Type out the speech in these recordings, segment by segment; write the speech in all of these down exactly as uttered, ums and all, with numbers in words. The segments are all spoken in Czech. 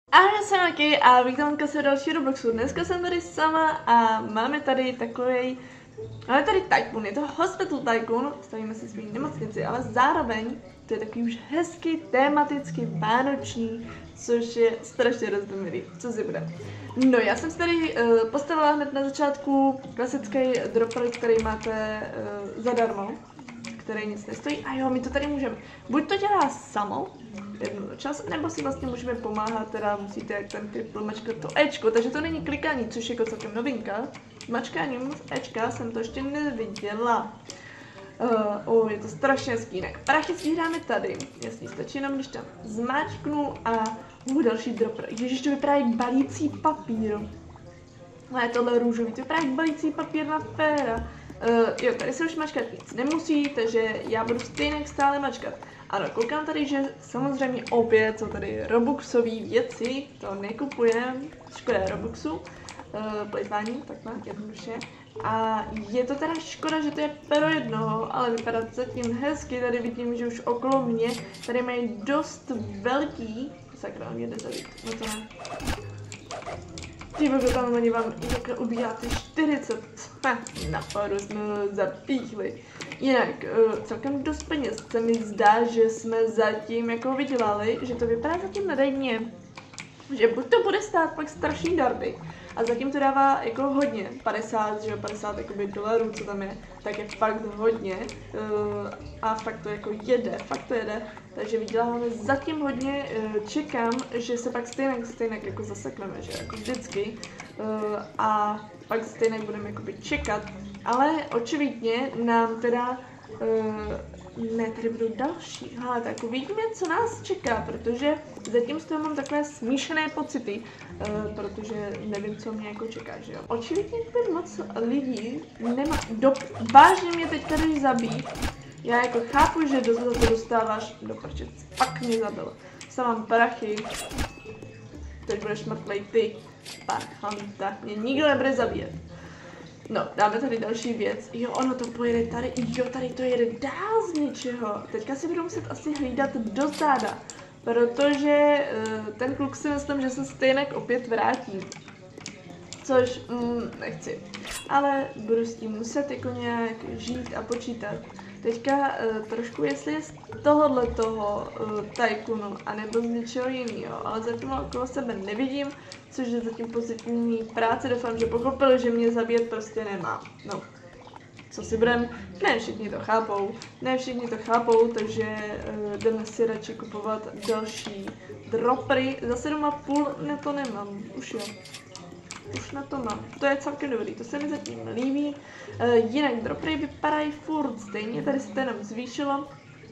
Ahoj, já jsem Maki a vítám vás u dalšího Robloxu. Dneska jsem tady sama a máme tady takovej... Máme tady Tycoon, je to Hospital Tycoon, stavíme si svou nemocnici, ale zároveň to je takový už hezky, tematicky vánoční, což je strašně rozdomilý. Co si bude? No, já jsem si tady uh, postavila hned na začátku klasický dropper, který máte uh, zadarmo, který nic nestojí. A jo, my to tady můžeme. Buď to dělá samo, jednou za čas, nebo si vlastně můžeme pomáhat, teda musíte jak ten kripl mačkat to Ečko, takže to není klikání, což je jako celkem novinka. Mačkáním z Ečka jsem to ještě neviděla. Uh, oh, je to strašně hezký. Jinak prachy sbíráme tady, jasně, stačí jenom, když tam zmáčknu a uh, další dropper. Ježiš, to vypadá jak balící papír. No, je tohle růžový, to vypadá jak balící papír na féra. Uh, jo, tady se už mačkat nic nemusí, takže já budu stejně stále mačkat. Ano, koukám tady, že samozřejmě opět jsou tady robuxové věci, to nekupujem, škoda robuxu, uh, plejtvání, takhle, jednoduše. A je to teda škoda, že to je pro jednoho, ale vypadá zatím hezky, tady vidím, že už okolo mě tady mají dost velký, sakra, mě jde zavít, no to ne. Ty tam oni vám takhle ubíjáte čtyřicet, ha, na paru jsme zapíchli. Jinak, uh, celkem dost peněz se mi zdá, že jsme zatím jako vydělali, že to vypadá zatím nadejně, že buď to bude stát pak strašný darby, a zatím to dává jako hodně, padesát, že jo, padesát jakoby dolarů, co tam je, tak je fakt hodně uh, a fakt to jako jede, fakt to jede, takže vyděláváme zatím hodně, uh, čekám, že se pak stejně, stejně jako zasekneme, že jako vždycky uh, a pak stejně budeme jakoby čekat, ale očividně nám teda uh, ne, tady budou další. Ale tak uvidíme, co nás čeká, protože zatím z toho mám takové smíšené pocity, uh, protože nevím, co mě jako čeká, že jo. Očividně tady moc lidí nemá, do, vážně mě teď tady zabít. Já jako chápu, že do toho dostáváš do prčet, pak mě zabil. Jsem mám prachy, teď budeš mrtvej ty, parchanta, mě nikdo nebude zabíjet. No, dáme tady další věc. Jo, ono to pojede tady, jo, tady to jede dál z něčeho. Teďka si budu muset asi hlídat do záda, protože uh, ten kluk si myslím, že se stejně opět vrátí. Což mm, nechci. Ale budu s tím muset jako nějak žít a počítat. Teďka uh, trošku, jestli je z tohohle toho uh, Tycoonu, anebo z něčeho jiného, ale zatím okolo sebe nevidím, což je zatím pozitivní práce, doufám, že pochopil, že mě zabíjet prostě nemá. No, co si budem, ne všichni to chápou, ne všichni to chápou, takže uh, jdeme si radši kupovat další droppery. Za sedm a půl ne to nemám, už jo. Už na to mám. To je celkem dobrý, to se mi zatím líbí. Uh, jinak droppery vypadají furt stejně, tady se to jenom zvýšilo.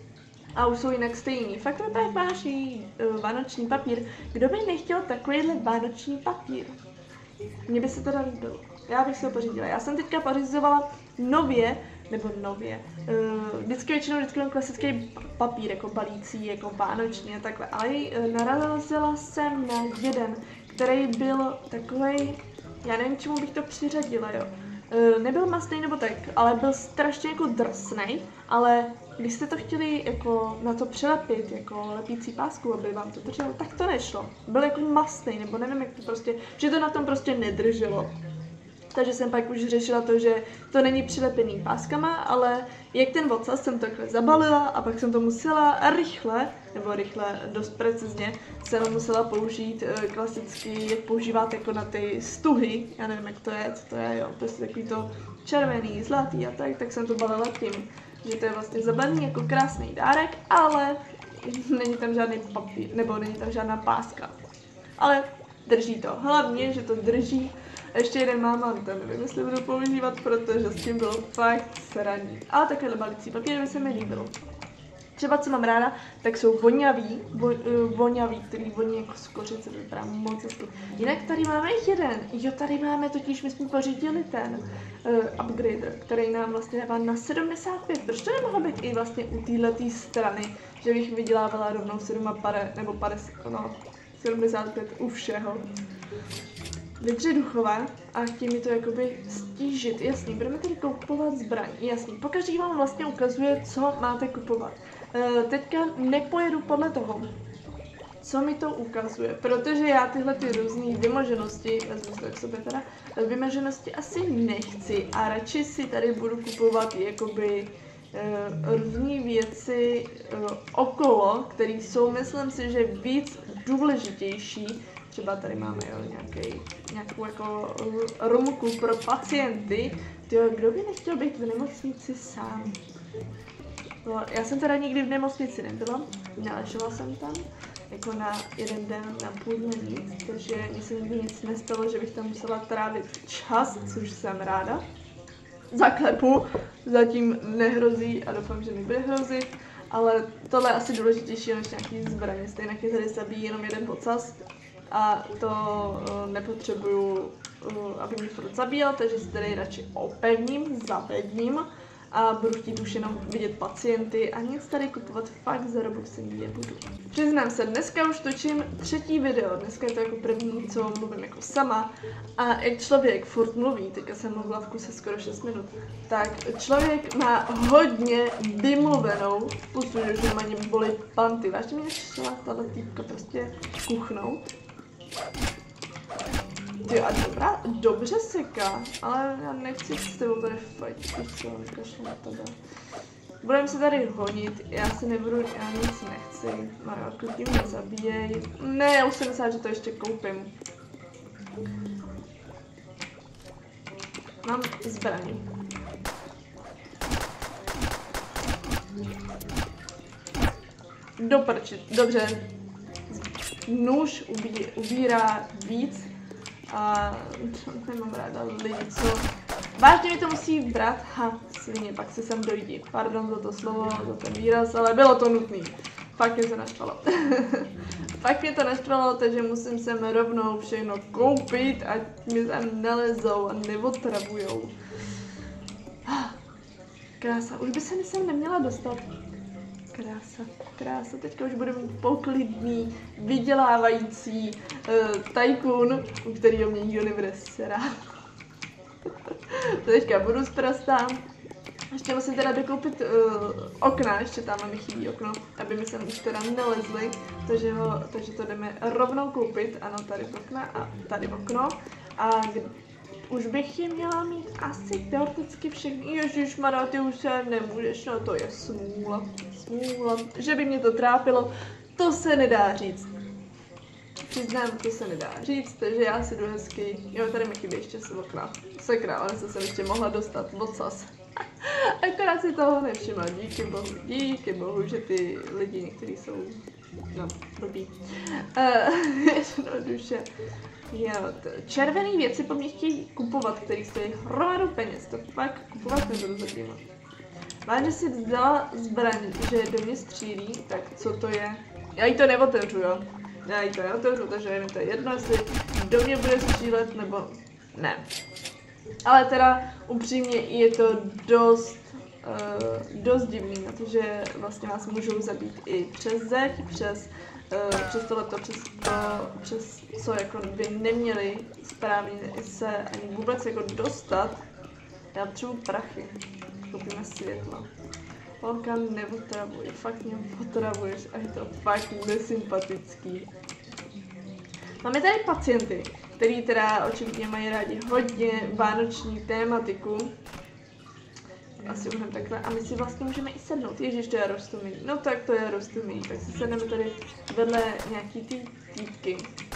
A už jsou jinak stejný. Fakt to vypadá jak vánoční, uh, vánoční papír. Kdo by nechtěl takovýhle vánoční papír? Mně by se to líbilo. Já bych si ho pořídila. Já jsem teďka pořizovala nově, nebo nově. Uh, vždycky většinou vždycky mám klasický papír, jako balící, jako vánoční a takhle. Ale uh, narazila jsem na jeden, který byl takovej, já nevím, čemu bych to přiřadila, jo. Uh, nebyl mastný nebo tak, ale byl strašně jako drsnej, ale když jste to chtěli jako na to přilepit, jako lepící pásku, aby vám to drželo, tak to nešlo. Byl jako mastný, nebo nevím, jak to prostě, že to na tom prostě nedrželo. Takže jsem pak už řešila to, že to není přilepený páskama, ale jak ten ocas jsem takhle zabalila a pak jsem to musela rychle, nebo rychle, dost precizně, jsem musela použít e, klasicky, jak používáte jako na ty stuhy, já nevím, jak to je, co to je, jo, prostě takový to červený, zlatý a tak, tak jsem to balila tím, že to je vlastně zabalený jako krásný dárek, ale není tam žádný papír, nebo není tam žádná páska. Ale drží to, hlavně, že to drží. Ještě jeden mám, ale to nevím, jestli budu používat, protože s tím bylo fakt sraní. Ale takhle balící papír by se mi líbilo. Třeba co mám ráda, tak jsou voňavý, vo, uh, voňavý, který voní jako z kořice, to vypadá moc hezky. Jinak tady máme jeden, jo, tady máme totiž, my jsme pořídili ten uh, upgrader, který nám vlastně dává na sedmdesát pět, proč to nemohlo být i vlastně u této strany, že bych vydělávala rovnou sedm a pade, nebo padesát, no, sedmdesát pět u všeho. Vydře duchové a chtějí mi to jakoby stížit. Jasný, budeme tady kupovat zbraň. Jasný, pokaždý vám vlastně ukazuje, co máte kupovat. E, teďka nepojedu podle toho, co mi to ukazuje, protože já tyhle ty různé vymoženosti, vezmu to k sobě teda, vymoženosti asi nechci a radši si tady budu kupovat jakoby uh, různé věci uh, okolo, které jsou, myslím si, že víc důležitější. Třeba tady máme jo, nějaký, nějakou jako rumku pro pacienty. Tyjo, kdo by nechtěl být v nemocnici sám? No, já jsem teda nikdy v nemocnici nebyla, naležela jsem tam, jako na jeden den, na půl dne nic, takže mi se nikdy nic nestalo, že bych tam musela trávit čas, což jsem ráda. Zaklepu, zatím nehrozí a doufám, že nebude hrozit, ale tohle je asi důležitější než nějaký zbraně, stejně je tady zabíjí jenom jeden podsaz a to uh, nepotřebuju, uh, aby mě furt zabíjel, takže si tady radši opevním, zapevním a budu chtít už jenom vidět pacienty a nic tady kupovat fakt za Robuxy nebudu. Přiznám se, dneska už točím třetí video, dneska je to jako první, co mluvím jako sama a jak člověk furt mluví, teďka jsem mluvila v kuse skoro šest minut, tak člověk má hodně vymluvenou pusu, že má něm bolí panty. Vážně mě šla tato týpka prostě kuchnout. Ty a dobrá, dobře seká, ale já nechci s tebou tady fajtit, co kašlu na tebe. Budeme se tady honit, já se nebudu, já nic nechci, Mario, klidně mě zabíjej. Ne, já už jsem myslela, že to ještě koupím. Mám zbraní. Do prči, dobře. Nůž ubí, ubírá víc. A nemám ráda lidi, co... Vážně mi to musí brát, ha, svině, pak se sem dojdi. Pardon za to slovo, za ten výraz, ale bylo to nutný. Fakt mě to naštvalo. Fakt mě to naštvalo, takže musím sem rovnou všechno koupit, ať mi tam nelezou a neotravujou. Krása, už by se mi sem neměla dostat. Krása, krása, teďka už budu mít poklidný, vydělávající uh, tajkun, u kterého mě nikdo nebude srát. Teďka budu zprostá. Ještě musím teda dokoupit uh, okna, ještě tam mi chybí okno, aby mi sem už teda nelezly, takže, ho, takže to jdeme rovnou koupit, ano, tady okna a tady okno. A už bych je měla mít asi teoreticky všechny. Ježišmarja, ty už se nemůžeš, no to je smůla, smůla. Že by mě to trápilo, to se nedá říct. Přiznám, to se nedá říct, takže já si jdu hezky, jo, tady mi chybí ještě z okna. Sakra, ale se jsem ještě mohla dostat ocas. Akorát si toho nevšimla, díky bohu, díky bohu, že ty lidi někteří jsou, no, blbí. Uh, jednoduše. Jo, červený věci po mně chtějí kupovat, který stojí hromadu peněz, to fakt kupovat nebudu zatím. Vážně si vzala zbraň, že do mě střílí, tak co to je? Já jí to neotevřu, jo. Já jí to neotevřu, takže je mi to jedno, jestli do mě bude střílet, nebo ne. Ale teda upřímně je to dost, uh, dost divný, protože vlastně vás můžou zabít i přes zeď, přes Uh, přes tohleto, přes to, přes co jako by neměli správně se ani vůbec jako dostat. Já potřebuji prachy, koupíme světla. Holka, neotravuj, fakt mě otravuješ a je to fakt nesympatický. Máme tady pacienty, který teda očividně mají rádi hodně vánoční tématiku. Asi uhneme takhle a my si vlastně můžeme i sednout. Ježiš, to je rostomilý. No tak to je rostomilý. Tak si sedneme tady vedle nějaký ty týpky.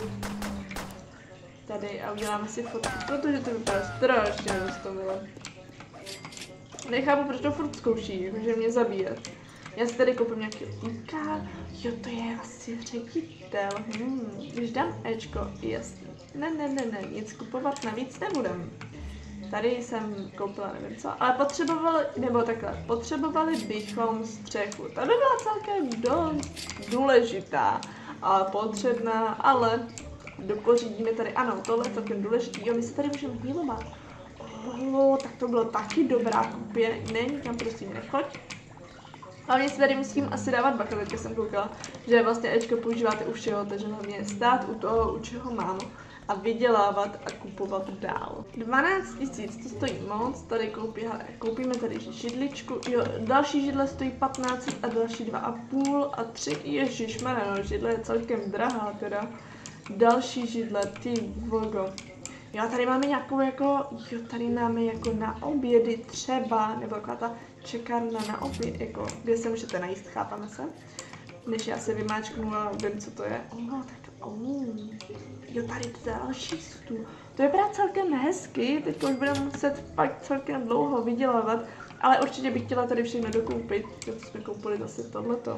Tady a uděláme si fotku, protože to vypadá strašně rostomilé. Nechápu, proč to furt zkouší, jakože mě zabíjet. Já si tady koupím nějaký týpka. Jo, to je asi ředitel. Hmm, když dám Ečko, jasný. Ne, ne, ne, ne, nic kupovat navíc nebudem. Tady jsem koupila nevím co, ale potřebovali, nebo takhle, potřebovali bychom střechu. Ta by byla celkem dost důležitá a potřebná, ale dopořídíme tady, ano, tohle je celkem důležitý, jo, my se tady můžeme healovat. Oh, tak to bylo taky dobrá kupě, ne, nikam prosím nechoď. Hlavně si tady musím asi dávat bacha, teďka jsem koukala, že vlastně Ečko používáte u všeho, takže hlavně stát u toho, u čeho mám. a vydělávat a kupovat dál. dvanáct tisíc, to stojí moc, tady koupí, hele, koupíme tady židličku, jo, další židle stojí patnáct a další dva a půl a tři, ježišmarja, no, židle je celkem drahá teda. Další židle, ty vogo. Jo, tady máme nějakou jako, jo, tady máme jako na obědy třeba, nebo taková ta čekárna na oběd, jako, kde se můžete najíst, chápeme se? Než já se vymáčknu a vím, co to je. Oh, tak, oh. Jo, tady to je další stůl. To vypadá celkem hezky, teď už budeme muset fakt celkem dlouho vydělávat, ale určitě bych chtěla tady všechno dokoupit. Jo, to jsme koupili zase tohleto.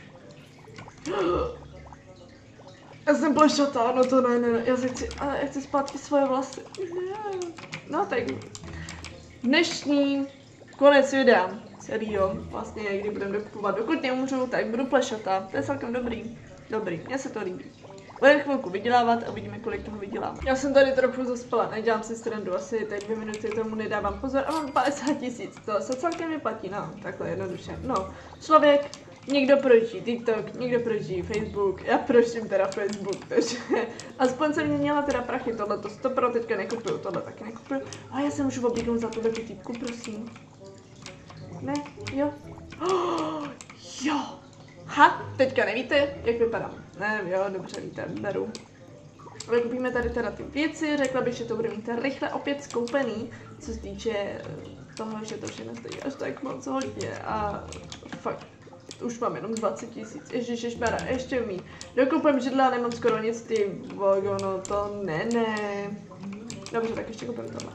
Já jsem plešatá, no to ne, ne, já se chci, ale já chci zpátky svoje vlasy. No tak, dnešní konec videa, celýho, vlastně kdy budeme dokupovat, dokud nemůžu, tak budu plešatá, to je celkem dobrý, dobrý, mně se to líbí. Budeme chvilku vydělávat a uvidíme, kolik toho vydělám. Já jsem tady trochu zaspala, nedělám si srandu, asi teď dvě minuty tomu nedávám pozor a mám padesát tisíc, to se celkem vyplatí, no, takhle jednoduše, no, člověk, někdo proží TikTok, někdo proží Facebook, já prožím teda Facebook, takže aspoň jsem měla teda prachy, tohle to sto procent teďka nekupuju, tohle taky nekupuju, a já se můžu obíknout za tuhle typku, prosím. Ne, jo, oh, jo, ha, teďka nevíte, jak vypadám, ne, jo, dobře víte, beru. Ale koupíme tady teda ty věci, řekla bych, že to bude mít rychle opět skoupený, co se týče toho, že to všechno stojí až tak moc hodně a fakt. Už mám jenom dvacet tisíc, ježišmarja, ještě mít. Dokoupím židle a nemám skoro nic, ty vogo, no to ne, ne. Dobře, tak ještě koupím tohle.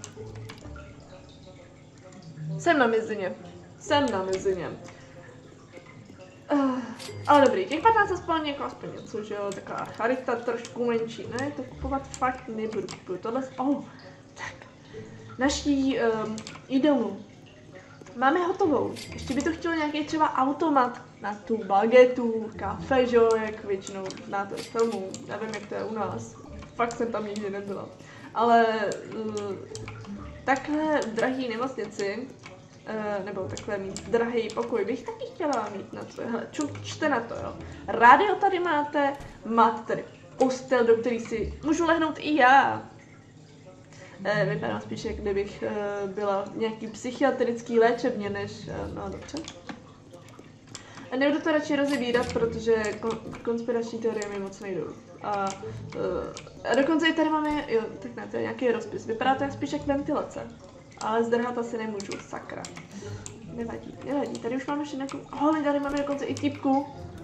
Jsem na mizině, jsem na mizině. Uh, ale dobrý, těch patnáct aspoň jako aspoň něco, že jo, taková charita trošku menší, ne, to kupovat fakt nebudu, kupuju tohle, oh, tak. Naší um, jídelnu máme hotovou. Ještě by to chtělo nějaký třeba automat na tu bagetu, kafe, že jo, jak většinou znáte z filmů, nevím, jak to je u nás. Fakt jsem tam nikdy nebyla. Ale uh, takhle drahý nemocnici, uh, nebo takhle mít drahý pokoj, bych taky chtěla mít na to. Hele, čte na to, jo. Rádio tady máte, máte tady postel, do který si můžu lehnout i já. Eh, vypadá spíš, jak kdybych eh, byla v nějaký psychiatrický léčebně, než, eh, no dobře. A nebudu to radši rozebírat, protože kon konspirační teorie mi moc nejdou. A, eh, a dokonce i tady máme, jo, tak ne, to je nějaký rozpis, vypadá to jak spíš jak ventilace. Ale zdrhat asi nemůžu, sakra. Nevadí, nevadí, tady už máme ještě nějakou, oh, tady máme dokonce i typku.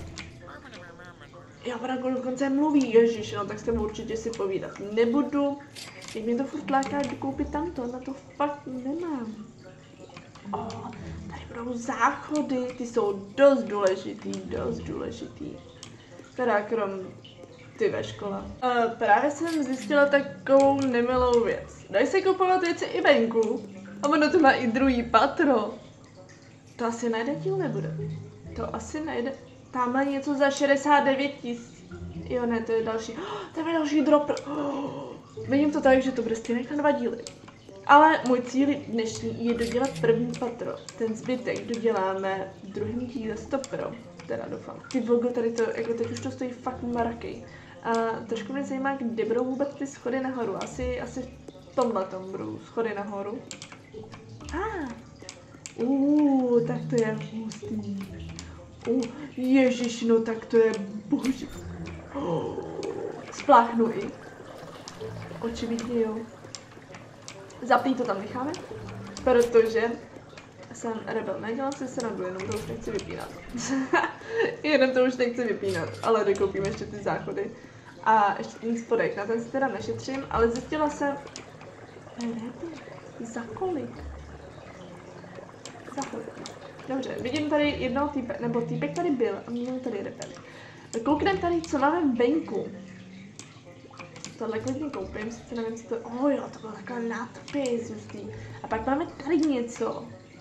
Jo, ona dokonce mluví, ježiš, no tak s tebou určitě si povídat nebudu. Jak mě to furt láká koupit tamto, na to fakt nemám. Oh, tady budou záchody, ty jsou dost důležitý, dost důležitý. Teda krom ty ve škole. Uh, právě jsem zjistila takovou nemilou věc. Dají se kupovat věci i venku, a ono to má i druhý patro. To asi najde díl nebude. To asi najde. Tamhle něco za šedesát devět tisíc. Jo, ne, to je další. Oh, tam je další dropper. Oh, vidím to tak, že to bude stejně na dva díly. Ale můj cíl dnešní je dodělat první patro. Ten zbytek doděláme v druhém díle sto pro. Teda doufám. Ty vogo, tady to, jako teď už to stojí fakt mraky. A trošku mě zajímá, kde budou vůbec ty schody nahoru. Asi, asi v tomhle tom budou schody nahoru. Ah. Uh, tak to je hustý. Uh, ježiš, no tak to je boží. Oh, spláchnu i. Očividně jo. Zapný to tam necháme, protože jsem rebel. Nedělám si srandu, jenom to už nechci vypínat. jenom to už nechci vypínat, ale dokoupíme ještě ty záchody. A ještě ten spodek, na ten si teda nešetřím, ale zjistila jsem... Za kolik? Za kolik? Dobře, vidím tady jednoho týpek, nebo týpek tady byl a měl tady rebel. Koukneme tady, co máme venku. Tohle klidně koupím, sice nevím, co to... Oh jo, to bylo taková nápis, hustý. A pak máme tady něco.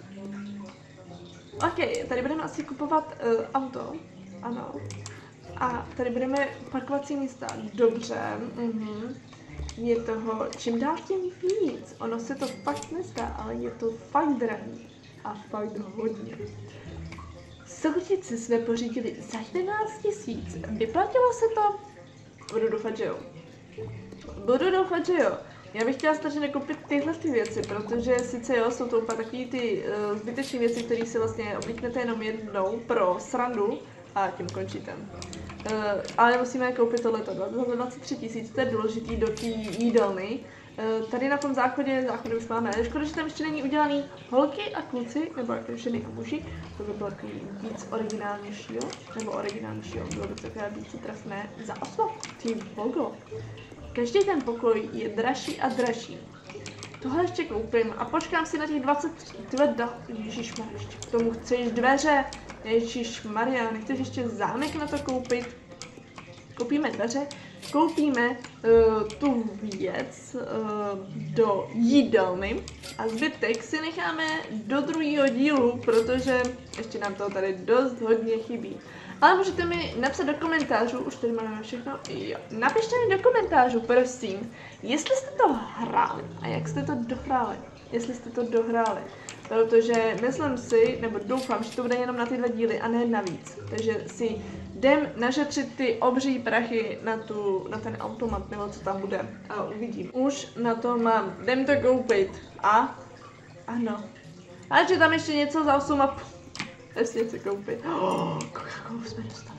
Ok, tady budeme asi kupovat uh, auto. Ano. A tady budeme parkovací místa. Dobře. Uh-huh. Je toho čím dál tím víc. Ono se to fakt nezdá, ale je to fakt drahý. A fakt hodně. Soutěžci jsme pořídili za jedenáct tisíc. Vyplatilo se to? Budu doufat, že jo. budu doufat, že jo. Já bych chtěla snažit nekoupit tyhle ty věci, protože sice jo, jsou to úplně takový ty uh, zbytečné věci, které si vlastně oblíknete jenom jednou pro srandu a tím končíte. Uh, ale musíme koupit tohleto, za dvacet tři tisíc, to je důležitý do té jídelny. Uh, tady na tom záchodě, záchodě už máme, škoda, že tam ještě není udělaný holky a kluci, nebo jako ženy a muži, to by bylo takový víc originálnějšího, nebo originálnějšího, bylo by to takové víc trefné za oslo, ty bogo. Každý ten pokoj je dražší a dražší. Tohle ještě koupím a počkám si na těch dvacet tři, tvrdá, ježišmar, ještě k tomu chceš dveře, ježišmarja, nechceš ještě zámek na to koupit? Koupíme dveře, koupíme uh, tu věc uh, do jídelny a zbytek si necháme do druhého dílu, protože ještě nám toho tady dost hodně chybí. Ale můžete mi napsat do komentářů, už tady máme všechno, jo. Napište mi do komentářů, prosím, jestli jste to hráli a jak jste to dohráli, jestli jste to dohráli. Protože myslím si, nebo doufám, že to bude jenom na ty dva díly a ne navíc. Takže si jdem našetřit ty obří prachy na, tu, na ten automat, nebo co tam bude a uvidím. Už na to mám, jdem to koupit a ano. A že tam ještě něco za osm a půl. Ještě něco koupit. Oh, Coca-Colu jsme dostali.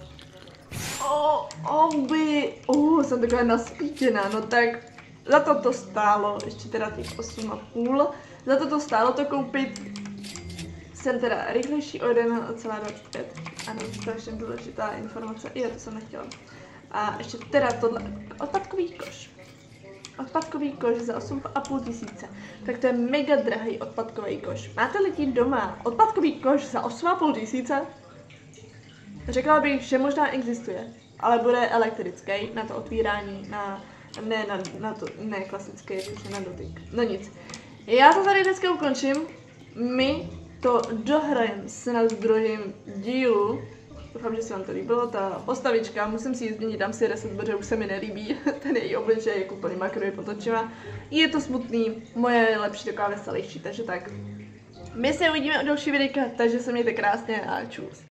Oh, oh, by. Oh, jsem taková naspítěná, no tak za to to stálo, ještě teda těch osm a půl. Za to to stálo to koupit. Jsem teda rychlejší o jeden celá dvacet pět. Ano, strašně důležitá informace, i já to jsem nechtěla. A ještě teda tohle, odpadkový koš. Odpadkový koš za osm a půl tisíce. Tak to je mega drahý odpadkový koš. Máte lidi doma odpadkový koš za osm a půl tisíce? Řekla bych, že možná existuje, ale bude elektrický na to otvírání, na, ne na, na to, ne klasický, jakože na dotyk. No nic. Já to tady dneska ukončím. My to dohrajeme se na druhém dílu. Doufám, že se vám to líbilo, ta postavička, musím si ji změnit, dám si reset, protože už se mi nelíbí, ten její obličej, jak úplně makro je potočila. Je to smutný, moje je lepší, taková veselější, takže tak. My se uvidíme u další videa, takže se mějte krásně a čus.